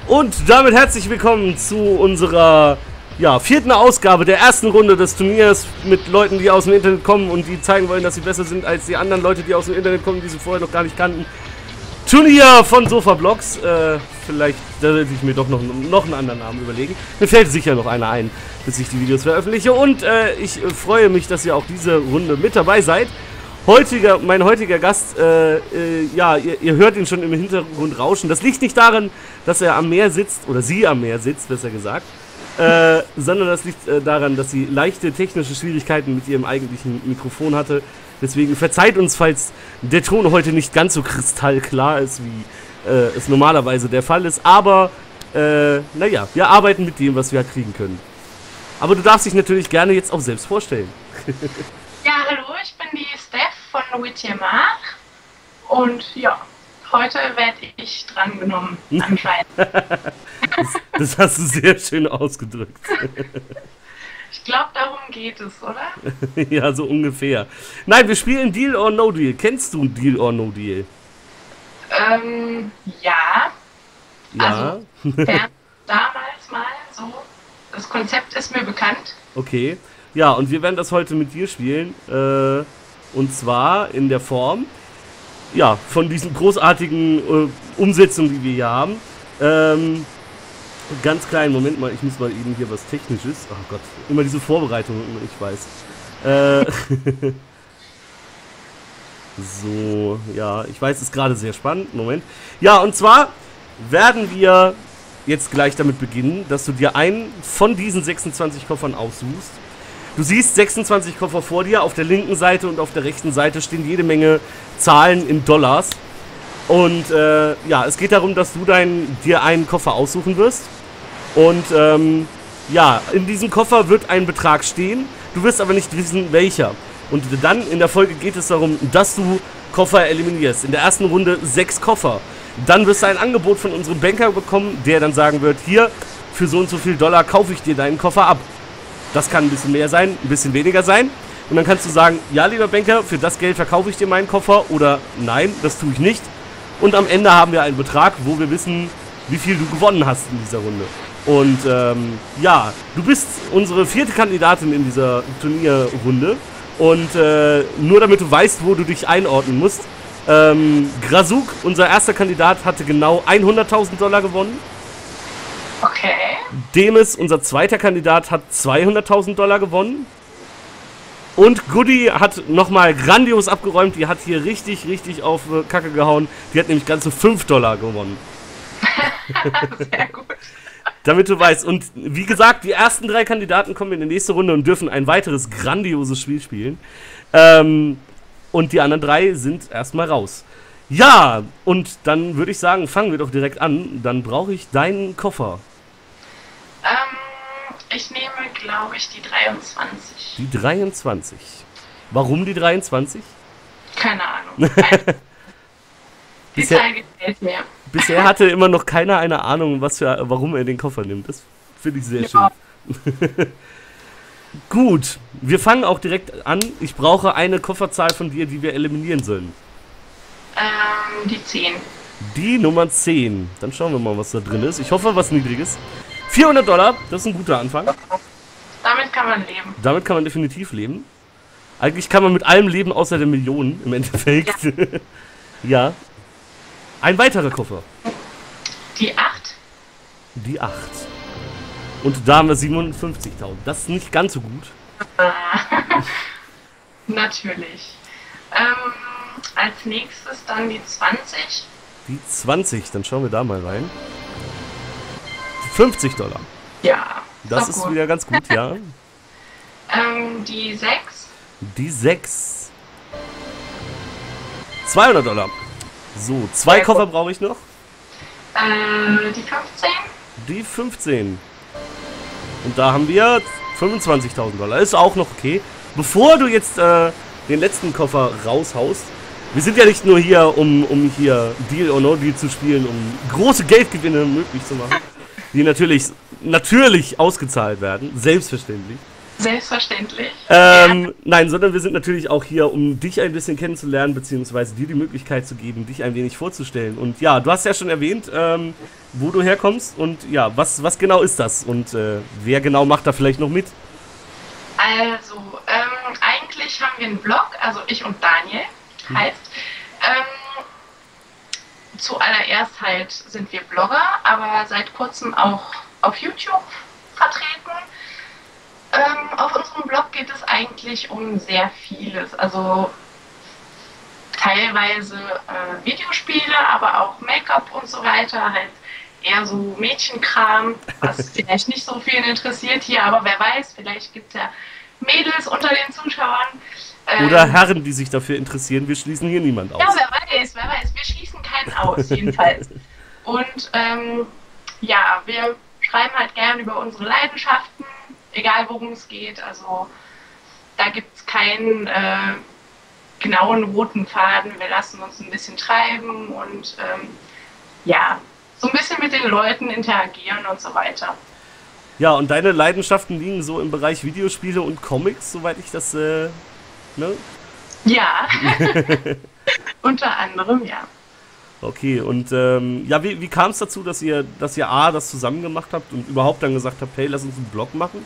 Und damit herzlich willkommen zu unserer vierten Ausgabe der ersten Runde des Turniers mit Leuten, die aus dem Internet kommen und die zeigen wollen, dass sie besser sind als die anderen Leute, die aus dem Internet kommen, die sie vorher noch gar nicht kannten. Turnier von Sofablogs. Vielleicht sollte ich mir doch noch einen anderen Namen überlegen. Mir fällt sicher noch einer ein, bis ich die Videos veröffentliche. Und ich freue mich, dass ihr auch diese Runde mit dabei seid. Mein heutiger Gast, ihr hört ihn schon im Hintergrund rauschen. Das liegt nicht daran, dass er am Meer sitzt, oder sie am Meer sitzt, besser gesagt, sondern das liegt daran, dass sie leichte technische Schwierigkeiten mit ihrem eigentlichen Mikrofon hatte. Deswegen verzeiht uns, falls der Ton heute nicht ganz so kristallklar ist, wie es normalerweise der Fall ist. Aber, naja, wir arbeiten mit dem, was wir halt kriegen können. Aber du darfst dich natürlich gerne jetzt auch selbst vorstellen. Ja, hallo, ich bin die Steph von Wittier-Mach und ja, heute werde ich drangenommen, anscheinend. Das hast du sehr schön ausgedrückt. Ich glaube, darum geht es, oder? Ja, so ungefähr. Nein, wir spielen Deal or No Deal. Kennst du Deal or No Deal? Ja. Ja. Also, damals mal so. Das Konzept ist mir bekannt. Okay. Ja, und wir werden das heute mit dir spielen. Und zwar in der Form, ja, von diesen großartigen Umsetzungen, die wir hier haben. Ganz kleinen Moment mal, ich muss mal eben hier was Technisches. Oh Gott, immer diese Vorbereitungen, ich weiß. So, ja, ich weiß, es ist gerade sehr spannend. Moment. Ja, und zwar werden wir jetzt gleich damit beginnen, dass du dir einen von diesen 26 Koffern aussuchst. Du siehst 26 Koffer vor dir, auf der linken Seite und auf der rechten Seite stehen jede Menge Zahlen in Dollars. Und ja, es geht darum, dass du dir einen Koffer aussuchen wirst. Und ja, in diesem Koffer wird ein Betrag stehen, du wirst aber nicht wissen, welcher. Und dann in der Folge geht es darum, dass du Koffer eliminierst. In der ersten Runde 6 Koffer. Dann wirst du ein Angebot von unserem Banker bekommen, der dann sagen wird, hier, für so und so viel Dollar kaufe ich dir deinen Koffer ab. Das kann ein bisschen mehr sein, ein bisschen weniger sein. Und dann kannst du sagen, ja, lieber Banker, für das Geld verkaufe ich dir meinen Koffer. Oder nein, das tue ich nicht. Und am Ende haben wir einen Betrag, wo wir wissen, wie viel du gewonnen hast in dieser Runde. Und ja, du bist unsere vierte Kandidatin in dieser Turnierrunde. Und nur damit du weißt, wo du dich einordnen musst. Grazuk, unser erster Kandidat, hatte genau 100.000 Dollar gewonnen. Okay. Demis, unser zweiter Kandidat, hat 200.000 Dollar gewonnen. Und Goody hat nochmal grandios abgeräumt. Die hat hier richtig auf Kacke gehauen. Die hat nämlich ganze 5 Dollar gewonnen. Sehr gut. Damit du weißt. Und wie gesagt, die ersten 3 Kandidaten kommen in die nächste Runde und dürfen ein weiteres grandioses Spiel spielen. Und die anderen 3 sind erstmal raus. Ja, und dann würde ich sagen, fangen wir doch direkt an. Dann brauche ich deinen Koffer. Ich nehme, glaube ich, die 23. Die 23. Warum die 23? Keine Ahnung. Die Zahl gefällt mir. Bisher hatte immer noch keiner eine Ahnung, warum er den Koffer nimmt. Das finde ich sehr schön. Gut, wir fangen auch direkt an. Ich brauche eine Kofferzahl von dir, die wir eliminieren sollen. Die 10. Die Nummer 10. Dann schauen wir mal, was da drin ist. Ich hoffe, was Niedriges. 400 Dollar, das ist ein guter Anfang. Damit kann man leben. Damit kann man definitiv leben. Eigentlich kann man mit allem leben, außer der Millionen, im Endeffekt. Ja. Ja. Ein weiterer Koffer. Die 8. Die 8. Und da haben wir 57.000. Das ist nicht ganz so gut. Natürlich. Als nächstes dann die 20. Die 20, dann schauen wir da mal rein. 50 Dollar. Ja. Das ist wieder ganz gut, ja. Die 6. Die 6. 200 Dollar. So, 2 Koffer brauche ich noch. Die 15. Die 15. Und da haben wir 25.000 Dollar. Ist auch noch okay. Bevor du jetzt den letzten Koffer raushaust, wir sind ja nicht nur hier, um hier Deal or No Deal zu spielen, um große Geldgewinne möglich zu machen, die natürlich ausgezahlt werden, selbstverständlich. Selbstverständlich. Nein, sondern wir sind natürlich auch hier, um dich ein bisschen kennenzulernen, beziehungsweise dir die Möglichkeit zu geben, dich ein wenig vorzustellen. Und ja, du hast ja schon erwähnt, wo du herkommst und ja, was genau ist das und wer genau macht da vielleicht noch mit? Also, eigentlich haben wir einen Blog, also ich und Daniel heißt. Zuallererst halt sind wir Blogger, aber seit kurzem auch auf YouTube vertreten. Auf unserem Blog geht es eigentlich um sehr vieles, also teilweise Videospiele, aber auch Make-up und so weiter, halt eher so Mädchenkram, was vielleicht nicht so vielen interessiert hier, aber wer weiß, vielleicht gibt es ja Mädels unter den Zuschauern. Oder Herren, die sich dafür interessieren, wir schließen hier niemand aus. Ja, wer weiß, wir schließen keinen aus, jedenfalls. Und ja, wir schreiben halt gern über unsere Leidenschaften, egal worum es geht, also da gibt es keinen genauen roten Faden, wir lassen uns ein bisschen treiben und ja, so ein bisschen mit den Leuten interagieren und so weiter. Ja, und deine Leidenschaften liegen so im Bereich Videospiele und Comics, soweit ich das, ne? Ja, unter anderem, ja. Okay, und ja, wie kam es dazu, dass ihr A, das zusammen gemacht habt und überhaupt dann gesagt habt, hey, lass uns einen Blog machen?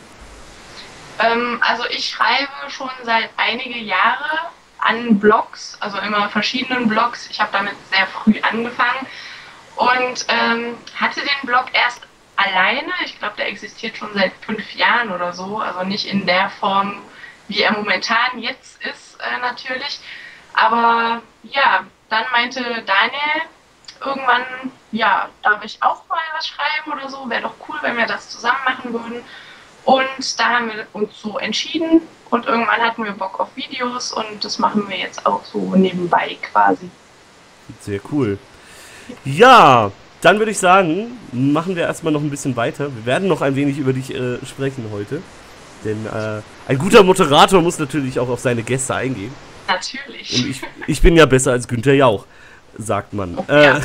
Also ich schreibe schon seit einige Jahre an Blogs, also immer verschiedenen Blogs. Ich habe damit sehr früh angefangen und hatte den Blog erst alleine. Ich glaube, der existiert schon seit 5 Jahren oder so, also nicht in der Form, wie er momentan jetzt ist, natürlich. Aber ja, dann meinte Daniel irgendwann, ja, darf ich auch mal was schreiben oder so? Wäre doch cool, wenn wir das zusammen machen würden. Und da haben wir uns so entschieden und irgendwann hatten wir Bock auf Videos und das machen wir jetzt auch so nebenbei quasi. Sehr cool. Ja, dann würde ich sagen, machen wir erstmal noch ein bisschen weiter. Wir werden noch ein wenig über dich sprechen heute. Denn ein guter Moderator muss natürlich auch auf seine Gäste eingehen. Natürlich. Und ich bin ja besser als Günther Jauch, sagt man. Ja,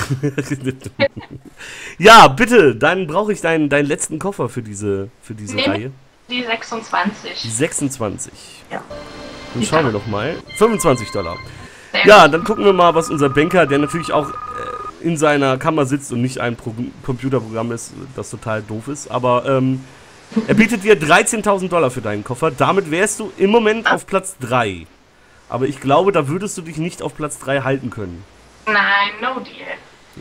Ja, bitte, dann brauche ich deinen letzten Koffer für diese Reihe. Die 26. 26. Ja. Dann schauen wir doch mal. $25. Sehr Ja, gut. dann gucken wir mal, was unser Banker, der natürlich auch in seiner Kammer sitzt und nicht ein Computerprogramm ist, das total doof ist, aber er bietet dir $13.000 für deinen Koffer. Damit wärst du im Moment auf Platz 3. Aber ich glaube, da würdest du dich nicht auf Platz 3 halten können. Nein, no deal.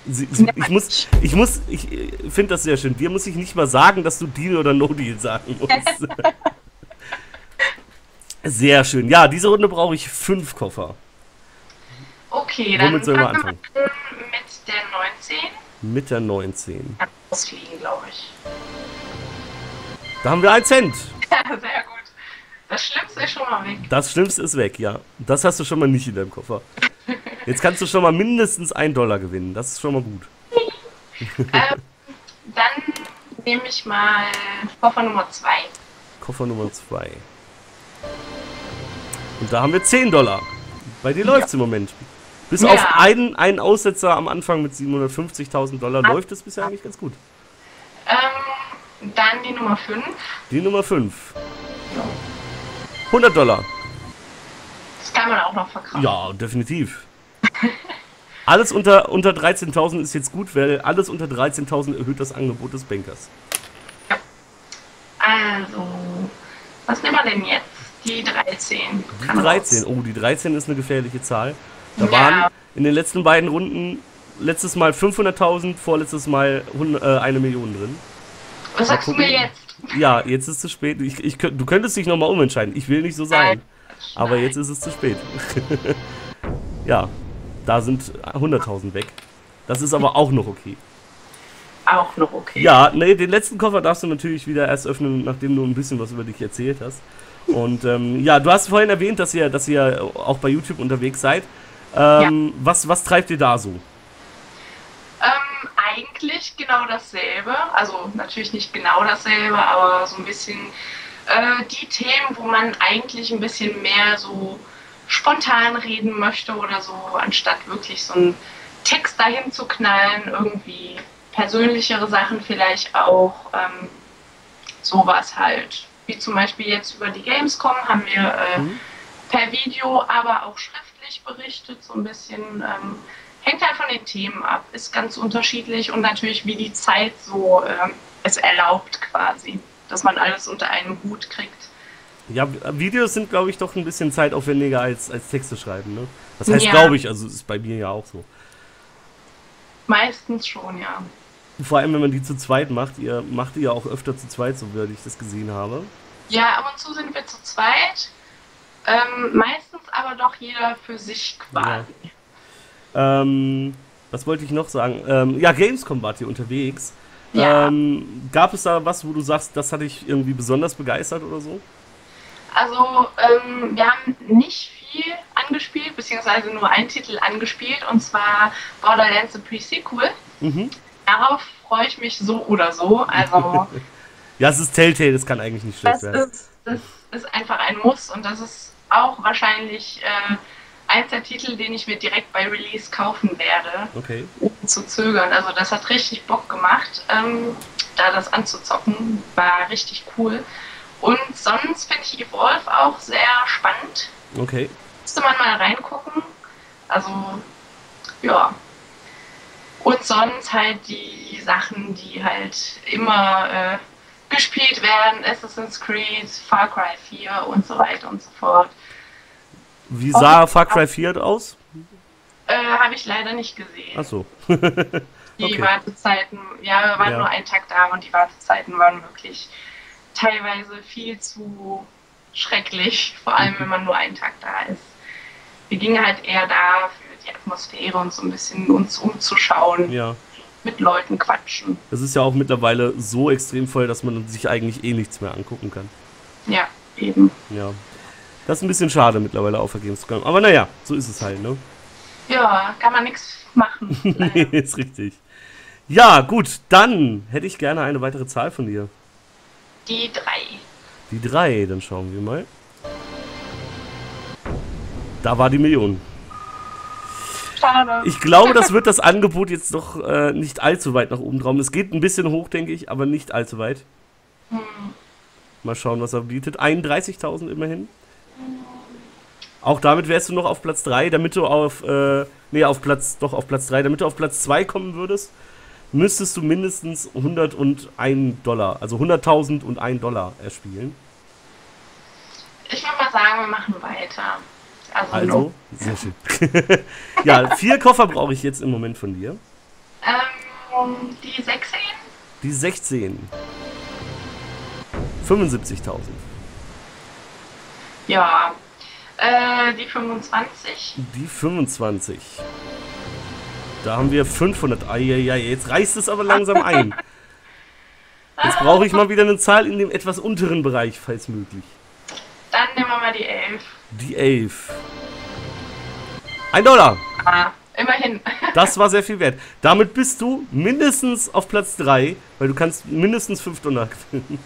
Ich finde das sehr schön. Dir muss ich nicht mal sagen, dass du Deal oder No Deal sagen musst. Sehr schön. Ja, diese Runde brauche ich 5 Koffer. Okay, dann Womit sollen wir fangen wir anfangen? an mit der 19. Mit der 19. Kann ausfliegen, glaube ich. Da haben wir 1 Cent. Ja, sehr gut. Das Schlimmste ist schon mal weg. Das Schlimmste ist weg, ja. Das hast du schon mal nicht in deinem Koffer. Jetzt kannst du schon mal mindestens $1 gewinnen. Das ist schon mal gut. Dann nehme ich mal Koffer Nummer 2. Koffer Nummer 2. Und da haben wir $10. Bei dir läuft es im Moment. Bis Ja. auf einen Aussetzer am Anfang mit $750.000 läuft es bisher eigentlich ganz gut. Dann die Nummer 5. Die Nummer 5. $100. Das kann man auch noch verkaufen. Ja, definitiv. Alles unter 13.000 ist jetzt gut, weil alles unter 13.000 erhöht das Angebot des Bankers. Also, was nehmen wir denn jetzt? Die 13. Die Kann 13, raus. oh, die 13 ist eine gefährliche Zahl. Da Ja. waren in den letzten beiden Runden letztes Mal 500.000, vorletztes Mal 1 Million drin. Was sagst du gucken. mir jetzt? Ja, jetzt ist es zu spät. Du könntest dich nochmal umentscheiden. Ich will nicht so sein. Aber jetzt ist es zu spät. Ja, da sind 100.000 weg. Das ist aber auch noch okay. Auch noch okay. Ja, nee, den letzten Koffer darfst du natürlich wieder erst öffnen, nachdem du ein bisschen was über dich erzählt hast. Und ja, du hast vorhin erwähnt, dass ihr auch bei YouTube unterwegs seid. Was treibt ihr da so? Eigentlich genau dasselbe. Also natürlich nicht genau dasselbe, aber so ein bisschen die Themen, wo man eigentlich ein bisschen mehr so spontan reden möchte oder so, anstatt wirklich so einen Text dahin zu knallen, irgendwie persönlichere Sachen vielleicht auch, sowas halt. wie zum Beispiel jetzt über die Gamescom haben wir per Video, aber auch schriftlich berichtet, so ein bisschen. Hängt halt von den Themen ab, ist ganz unterschiedlich und natürlich wie die Zeit so es erlaubt quasi, dass man alles unter einen Hut kriegt. Ja, Videos sind, glaube ich, doch ein bisschen zeitaufwendiger als Texte schreiben, ne? Das heißt, glaube ich, also ist bei mir ja auch so. Meistens schon, ja. Vor allem, wenn man die zu zweit macht. Ihr macht die ja auch öfter zu zweit, so wie ich das gesehen habe. Ja, ab und zu sind wir zu zweit. Meistens aber doch jeder für sich quasi. Ja. Was wollte ich noch sagen? Ja, Gamescom wart ihr unterwegs. Ja. Gab es da was, wo du sagst, das hat dich irgendwie besonders begeistert oder so? Also, wir haben nicht viel angespielt, beziehungsweise nur einen Titel angespielt, und zwar Borderlands The Pre-Sequel. Mhm. Darauf freue ich mich so oder so. Also, ja, es ist Telltale, das kann eigentlich nicht schlecht werden. Das ist einfach ein Muss und das ist auch wahrscheinlich eins der Titel, den ich mir direkt bei Release kaufen werde, okay, ohne zu zögern. Also das hat richtig Bock gemacht, da das anzuzocken, war richtig cool. Und sonst finde ich Evolve auch sehr spannend. Okay. Müsste man mal reingucken. Also, ja. Und sonst halt die Sachen, die halt immer gespielt werden. Assassin's Creed, Far Cry 4 und so weiter und so fort. Wie sah Far Cry 4 aus? Habe ich leider nicht gesehen. Ach so. Die Wartezeiten, ja, wir waren nur einen Tag da und die Wartezeiten waren wirklich teilweise viel zu schrecklich, vor allem wenn man nur einen Tag da ist. Wir gingen halt eher da für die Atmosphäre und so ein bisschen uns umzuschauen, mit Leuten quatschen. Das ist ja auch mittlerweile so extrem voll, dass man sich eigentlich eh nichts mehr angucken kann. Ja, eben. Ja. Das ist ein bisschen schade mittlerweile auf der Gamescom. Aber naja, so ist es halt, ne? Ja, kann man nichts machen. Nee, ist richtig. Ja, gut, dann hätte ich gerne eine weitere Zahl von dir. Die 3. Die 3, dann schauen wir mal. Da war die Million. Schade. Ich glaube, das wird das Angebot jetzt doch nicht allzu weit nach oben trauen. Es geht ein bisschen hoch, denke ich, aber nicht allzu weit. Mal schauen, was er bietet. 31.000 immerhin. Auch damit wärst du noch auf Platz 3, damit du auf Platz 3, damit du auf Platz 2 kommen würdest, müsstest du mindestens $101, also 100.001 $, erspielen. Ich würde mal sagen, wir machen weiter. Also sehr schön. Ja, 4 Koffer brauche ich jetzt im Moment von dir. Die 16? Die 16. 75.000. Ja. Die 25. Die 25. Da haben wir 500. Eieiei, jetzt reißt es aber langsam ein. Jetzt brauche ich mal wieder eine Zahl in dem etwas unteren Bereich, falls möglich. Dann nehmen wir mal die 11. Die 11. $1. Ah, immerhin. Das war sehr viel wert. Damit bist du mindestens auf Platz 3, weil du kannst mindestens $5 gewinnen.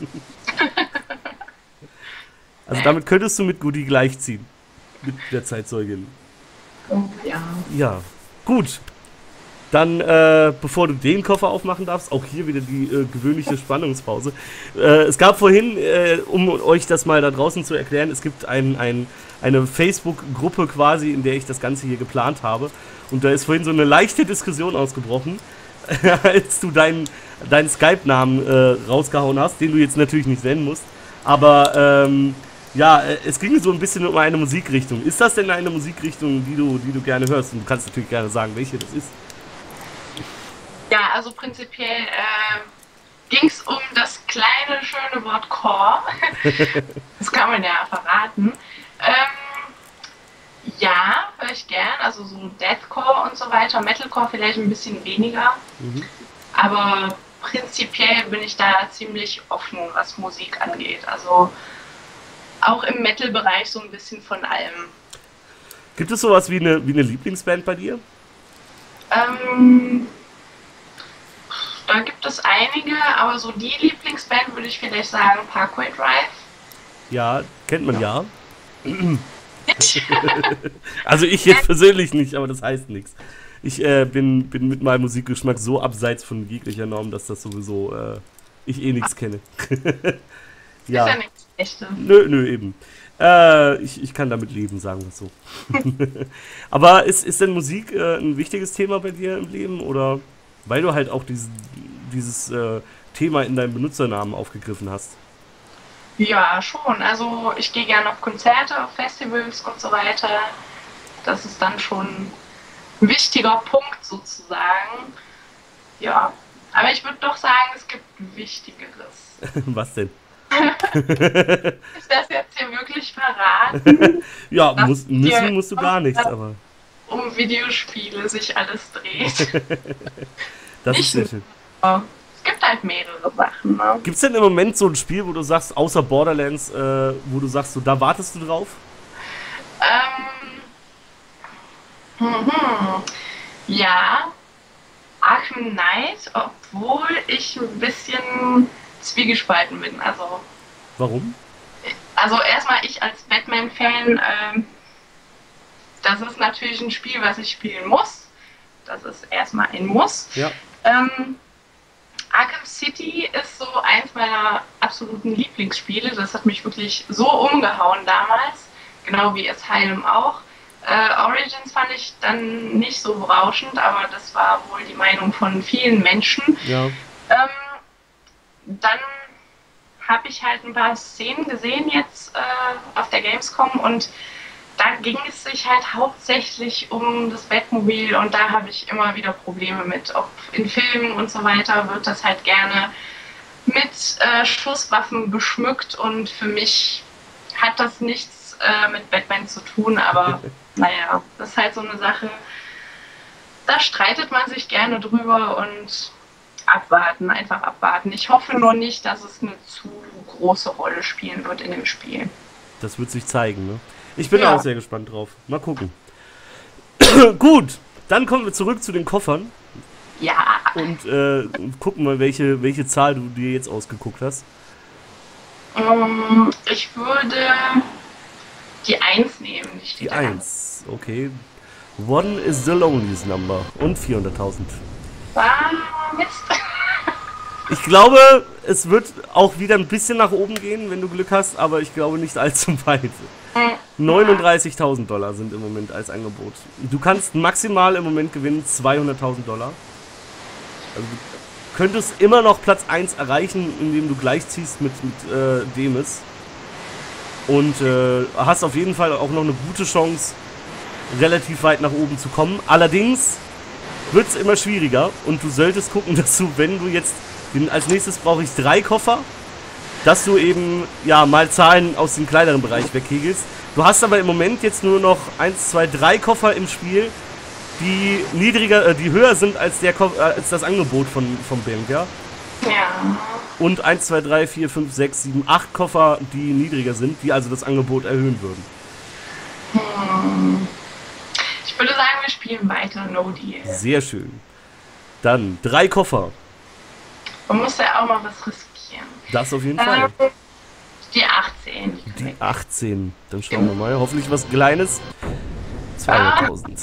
Also damit könntest du mit Goodie gleichziehen. Mit der Zeitzeugin. Oh, ja. Ja, gut. Dann, bevor du den Koffer aufmachen darfst, auch hier wieder die gewöhnliche Spannungspause. Es gab vorhin, um euch das mal da draußen zu erklären, es gibt eine Facebook-Gruppe quasi, in der ich das Ganze hier geplant habe. Und da ist vorhin so eine leichte Diskussion ausgebrochen, als du deinen Skype-Namen rausgehauen hast, den du jetzt natürlich nicht nennen musst. Aber, ja, es ging so ein bisschen um eine Musikrichtung. Ist das denn eine Musikrichtung, die du gerne hörst? Und du kannst natürlich gerne sagen, welche das ist. Ja, also prinzipiell ging es um das kleine, schöne Wort Core. Das kann man ja verraten. Ja, höre ich gern. Also so Deathcore und so weiter. Metalcore vielleicht ein bisschen weniger. Aber prinzipiell bin ich da ziemlich offen, was Musik angeht. Also auch im Metal-Bereich so ein bisschen von allem. Gibt es sowas wie eine Lieblingsband bei dir? Da gibt es einige, aber so die Lieblingsband würde ich vielleicht sagen Parkway Drive. Ja, kennt man ja. Also ich jetzt persönlich nicht, aber das heißt nichts. Ich bin mit meinem Musikgeschmack so abseits von jeglicher Norm, dass das sowieso ich nichts kenne. Ja. Ist ja nichts Schlechtes. Nö, eben. Ich kann damit leben, sagen wir es so. Aber ist denn Musik ein wichtiges Thema bei dir im Leben? Oder weil du halt auch dieses Thema in deinem Benutzernamen aufgegriffen hast? Ja, schon. Also ich gehe gerne auf Konzerte, auf Festivals und so weiter. Das ist dann schon ein wichtiger Punkt sozusagen. Ja, aber ich würde doch sagen, es gibt Wichtigeres. Was denn? Ist das jetzt hier wirklich verraten, Ja, dass hier musst du gar nichts, aber um Videospiele sich alles dreht? das ist Nicht sehr schön. nur. Es gibt halt mehrere Sachen. Ne? Gibt es denn im Moment so ein Spiel, wo du sagst, außer Borderlands, wo du sagst, so, da wartest du drauf? Ja, Arkham Knight, obwohl ich ein bisschen zwiegespalten bin. Warum? Also erstmal ich als Batman-Fan, das ist natürlich ein Spiel, was ich spielen muss. Das ist erstmal ein Muss. Ja. Arkham City ist so eins meiner absoluten Lieblingsspiele. Das hat mich wirklich so umgehauen damals. Genau wie Asylum auch. Origins fand ich dann nicht so berauschend, aber das war wohl die Meinung von vielen Menschen. Ja. Dann habe ich halt ein paar Szenen gesehen jetzt auf der Gamescom und da ging es sich halt hauptsächlich um das Batmobil und da habe ich immer wieder Probleme mit. Ob in Filmen und so weiter wird das halt gerne mit Schusswaffen beschmückt und für mich hat das nichts mit Batman zu tun, aber naja, das ist halt so eine Sache, da streitet man sich gerne drüber und abwarten, einfach abwarten. Ich hoffe nur nicht, dass es eine zu große Rolle spielen wird in dem Spiel. Das wird sich zeigen, ne? Ich bin Ja. auch sehr gespannt drauf. Mal gucken. Gut, dann kommen wir zurück zu den Koffern Ja, und gucken mal, welche Zahl du dir jetzt ausgeguckt hast. ich würde die 1 nehmen. Die 1, okay. One is the loneliest number. Und 400.000. Ah, Mist. Ich glaube, es wird auch wieder ein bisschen nach oben gehen, wenn du Glück hast, aber ich glaube nicht allzu weit. 39.000 Dollar sind im Moment als Angebot. Du kannst maximal im Moment gewinnen 200.000 Dollar. Also du könntest immer noch Platz 1 erreichen, indem du gleichziehst mit Demis. Und hast auf jeden Fall auch noch eine gute Chance, relativ weit nach oben zu kommen. Allerdings wird es immer schwieriger und du solltest gucken, dass du, wenn du jetzt, als nächstes brauche ich 3 Koffer, dass du eben, ja, mal Zahlen aus dem kleineren Bereich wegkegelst. Du hast aber im Moment jetzt nur noch 1, 2, 3 Koffer im Spiel, die die höher sind als als das Angebot vom Banker. Ja. Und 1, 2, 3, 4, 5, 6, 7, 8 Koffer, die niedriger sind, die also das Angebot erhöhen würden. Ich würde sagen, wir spielen weiter No Deal. Sehr schön. Dann 3 Koffer. Man muss ja auch mal was riskieren. Das auf jeden Fall. Die 18. Die 18. Dann schauen wir mal. Hoffentlich was Kleines. 200.000.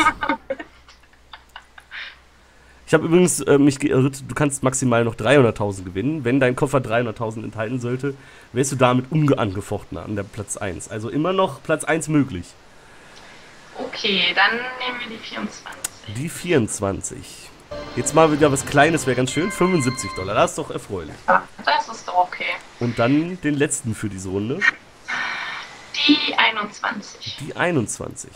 Ich habe übrigens mich geirrt. Du kannst maximal noch 300.000 gewinnen. Wenn dein Koffer 300.000 enthalten sollte, wärst du damit ungeangefochten an der Platz 1. Also immer noch Platz 1 möglich. Okay, dann nehmen wir die 24. Die 24. Jetzt mal wieder was Kleines, wäre ganz schön. 75 Dollar, das ist doch erfreulich. Ah, das ist doch okay. Und dann den letzten für diese Runde. Die 21. Die 21.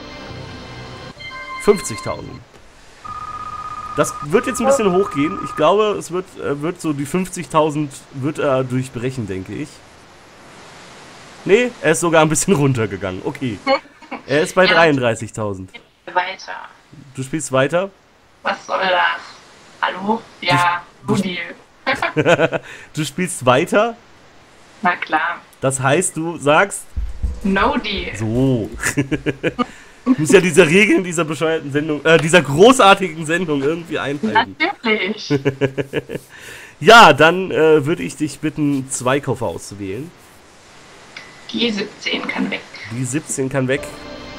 50.000. Das wird jetzt ein bisschen hochgehen. Ich glaube, es wird so die 50.000 wird er durchbrechen, denke ich. Nee, er ist sogar ein bisschen runtergegangen. Okay. Er ist bei Ja. 33.000. Weiter. Du spielst weiter. Was soll das? Hallo? Ja, No Deal. Du spielst weiter. Na klar. Das heißt, du sagst No Deal. so. Du musst ja diese Regeln dieser bescheuerten Sendung, dieser großartigen Sendung irgendwie einhalten. Natürlich. Ja, dann würde ich dich bitten, 2 Koffer auszuwählen. Die 17 kann weg. Die 17 kann weg.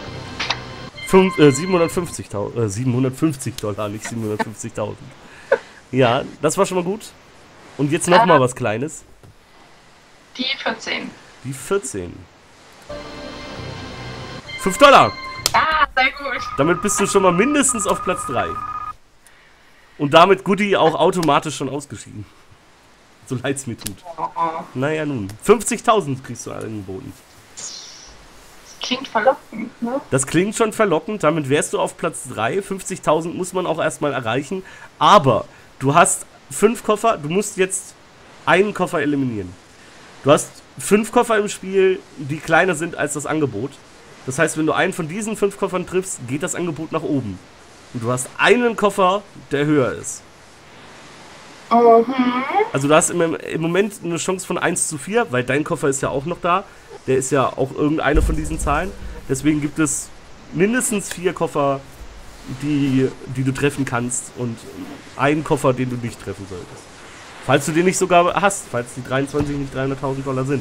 750.000. 750 Dollar, nicht 750.000. Ja, das war schon mal gut. Und jetzt noch mal was Kleines. Die 14. Die 14. 5 Dollar. Ah, sehr gut. Damit bist du schon mal mindestens auf Platz 3. Und damit Goodie auch automatisch schon ausgeschieden. So leid es mir tut. Oh. Naja nun. 50.000 kriegst du angeboten. Klingt verlockend, ne? Das klingt schon verlockend. Damit wärst du auf Platz 3. 50.000 muss man auch erstmal erreichen. Aber du hast 5 Koffer. Du musst jetzt einen Koffer eliminieren. Du hast 5 Koffer im Spiel, die kleiner sind als das Angebot. Das heißt, wenn du einen von diesen 5 Koffern triffst, geht das Angebot nach oben. Und du hast einen Koffer, der höher ist. Also du hast im Moment eine Chance von 1:4, weil dein Koffer ist ja auch noch da. Der ist ja auch irgendeine von diesen Zahlen. Deswegen gibt es mindestens 4 Koffer, die du treffen kannst. Und einen Koffer, den du nicht treffen solltest. Falls du den nicht sogar hast, falls die 23 nicht $300.000 sind.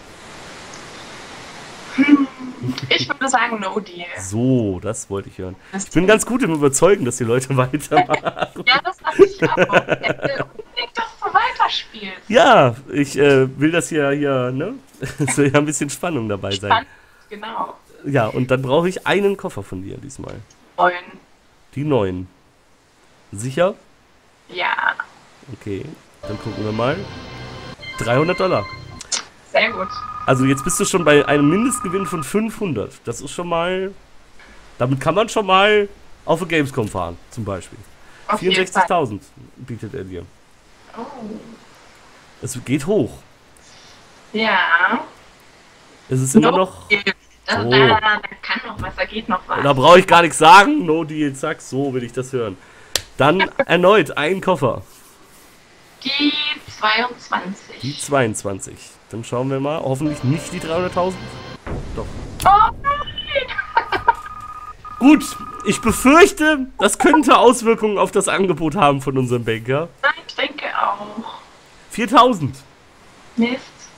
Ich würde sagen, no deal. So, das wollte ich hören. Ich bin ganz gut im Überzeugen, dass die Leute weitermachen. Ja, das dachte ich auch. Ich will unbedingt, dass du weiterspielst. Ja, ich will das hier, ne? Es soll ja ein bisschen Spannung dabei sein. Spannend, genau. Ja, und dann brauche ich einen Koffer von dir diesmal. 9. Die 9. Sicher? Ja, Okay, dann gucken wir mal. $300. sehr gut. Also jetzt bist du schon bei einem Mindestgewinn von 500. Das ist schon mal... Damit kann man schon mal auf eine Gamescom fahren, zum Beispiel. Auf jeden Fall. 64.000 bietet er dir. Oh. Es geht hoch. Ja. Es ist immer No noch... deal. So. Da kann noch was, da geht noch was. Da brauche ich gar nichts sagen. No deal, zack, so will ich das hören. Dann erneut ein Koffer. Die 22. Die 22. Dann schauen wir mal. Hoffentlich nicht die 300.000. Doch. Oh nein! Gut, ich befürchte, das könnte Auswirkungen auf das Angebot haben von unserem Banker. Nein, ich denke auch. 4.000. Mist.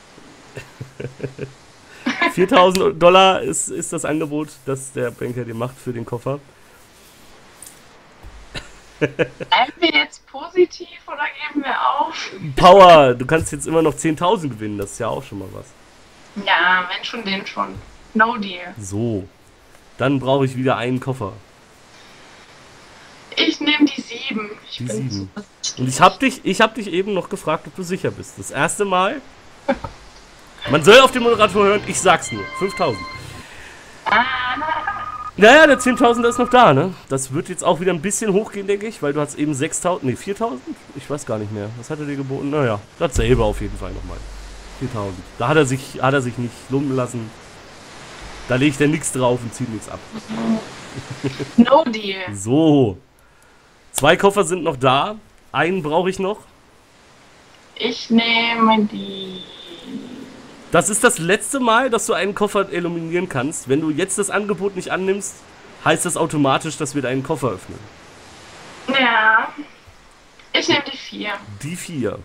$4.000 ist das Angebot, das der Banker dir macht für den Koffer. Bleiben wir jetzt positiv oder geben wir auf? Power, du kannst jetzt immer noch 10.000 gewinnen, das ist ja auch schon mal was. Ja, wenn schon, den schon. No deal. So, dann brauche ich wieder einen Koffer. Ich nehme die 7. Ich Die bin 7. so- Und ich hab dich eben noch gefragt, ob du sicher bist. Das erste Mal. Man soll auf den Moderator hören, ich sag's nur. 5.000. Naja, der 10.000 ist noch da, ne? Das wird jetzt auch wieder ein bisschen hochgehen, denke ich, weil du hast eben 6.000, ne, 4.000? Ich weiß gar nicht mehr. Was hat er dir geboten? Naja, dasselbe auf jeden Fall nochmal. 4.000. Da hat er sich nicht lumpen lassen. Da legt er nichts drauf und zieht nichts ab. No deal. So. 2 Koffer sind noch da. Einen brauche ich noch. Ich nehme die. Das ist das letzte Mal, dass du einen Koffer eliminieren kannst. Wenn du jetzt das Angebot nicht annimmst, heißt das automatisch, dass wir deinen Koffer öffnen. Ja. Ich nehme die 4. Die 4.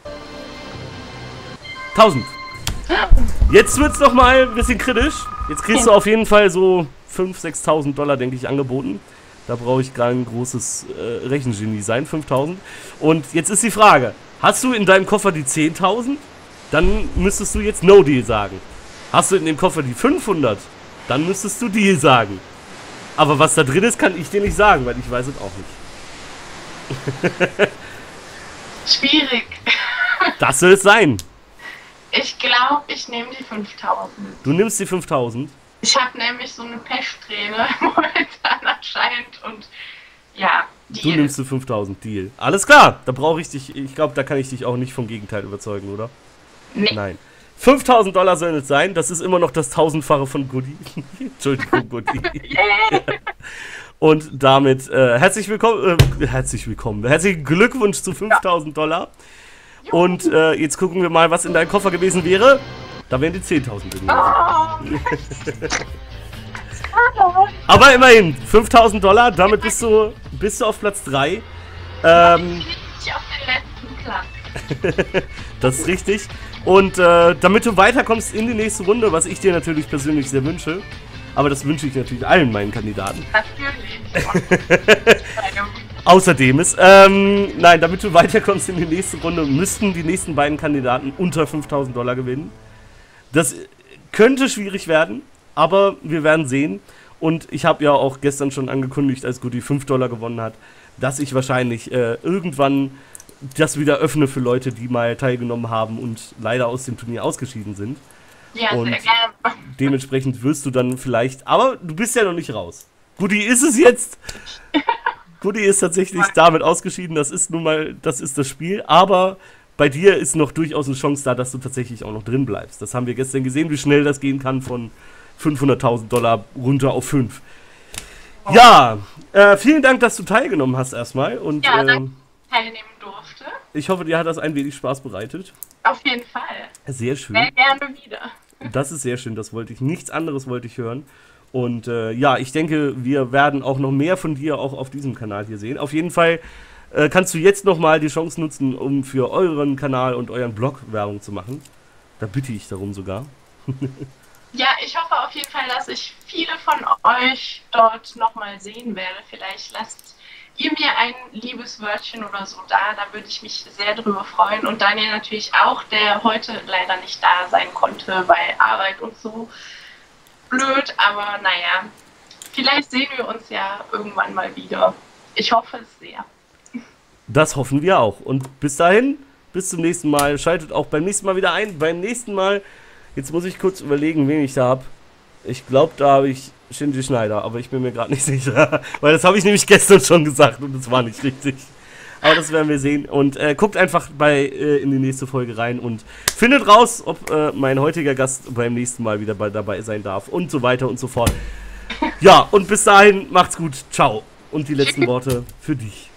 1000. Jetzt wird's noch mal ein bisschen kritisch. Jetzt kriegst du auf jeden Fall so 5.000, 6.000 $, denke ich, angeboten. Da brauche ich gar ein großes Rechengenie sein. 5.000. Und jetzt ist die Frage, hast du in deinem Koffer die 10.000? Dann müsstest du jetzt No Deal sagen. Hast du in dem Koffer die 500? Dann müsstest du Deal sagen. Aber was da drin ist, kann ich dir nicht sagen, weil ich weiß es auch nicht. Schwierig. Das soll es sein. Ich glaube, ich nehme die 5.000. Du nimmst die 5.000. Ich habe nämlich so eine Pechsträhne momentan anscheinend und ja, Du nimmst die 5.000, Deal. Alles klar, da brauche ich dich, ich glaube, da kann ich dich auch nicht vom Gegenteil überzeugen, oder? Nee. Nein. 5.000 $ sollen es sein, das ist immer noch das 1000-fache von Goodie. Entschuldigung, Goodie. Yeah. Und damit herzlichen Glückwunsch zu 5.000 $. Und jetzt gucken wir mal, was in deinem Koffer gewesen wäre. Da wären die 10.000 gewesen. Oh. Aber immerhin, 5.000 $, damit bist du auf Platz 3. Ich auf den letzten Platz. Das ist richtig. Und damit du weiterkommst in die nächste Runde, was ich dir natürlich persönlich sehr wünsche, aber das wünsche ich natürlich allen meinen Kandidaten. Natürlich. Außerdem ist, nein, damit du weiterkommst in die nächste Runde, müssten die nächsten beiden Kandidaten unter 5.000 $ gewinnen. Das könnte schwierig werden, aber wir werden sehen. Und ich habe ja auch gestern schon angekündigt, als Goody $5 gewonnen hat, dass ich wahrscheinlich irgendwann das wieder öffne für Leute, die mal teilgenommen haben und leider aus dem Turnier ausgeschieden sind. Ja, Und sehr gerne. dementsprechend wirst du dann vielleicht, aber du bist ja noch nicht raus. Goody ist es jetzt. Goody ist tatsächlich damit ausgeschieden, das ist nun mal, das ist das Spiel, aber bei dir ist noch durchaus eine Chance da, dass du tatsächlich auch noch drin bleibst. Das haben wir gestern gesehen, wie schnell das gehen kann von $500.000 runter auf 5. Ja, vielen Dank, dass du teilgenommen hast erstmal. Und, Ja, danke, dass ich teilnehmen durfte. Ich hoffe, dir hat das ein wenig Spaß bereitet. Auf jeden Fall. Sehr schön. Sehr gerne wieder. Das ist sehr schön, das wollte ich. Nichts anderes wollte ich hören. Und ja, ich denke, wir werden auch noch mehr von dir auch auf diesem Kanal hier sehen. Auf jeden Fall kannst du jetzt nochmal die Chance nutzen, um für euren Kanal und euren Blog Werbung zu machen. Da bitte ich darum sogar. Ja, ich hoffe auf jeden Fall, dass ich viele von euch dort nochmal sehen werde. Vielleicht lasst ihr mir ein liebes Wörtchen oder so da. Da würde ich mich sehr drüber freuen. Und Daniel natürlich auch, der heute leider nicht da sein konnte bei Arbeit und so. Blöd, aber naja, vielleicht sehen wir uns ja irgendwann mal wieder. Ich hoffe es sehr. Das hoffen wir auch. Und bis dahin, bis zum nächsten Mal. Schaltet auch beim nächsten Mal wieder ein. Beim nächsten Mal, jetzt muss ich kurz überlegen, wen ich da habe. Ich glaube, da habe ich Shinji Schneider, aber ich bin mir gerade nicht sicher. Weil das habe ich nämlich gestern schon gesagt und das war nicht richtig. Aber das werden wir sehen. Und guckt einfach in die nächste Folge rein und findet raus, ob mein heutiger Gast beim nächsten Mal wieder dabei sein darf und so weiter und so fort. Ja, und bis dahin, macht's gut. Ciao. Und die letzten Worte für dich.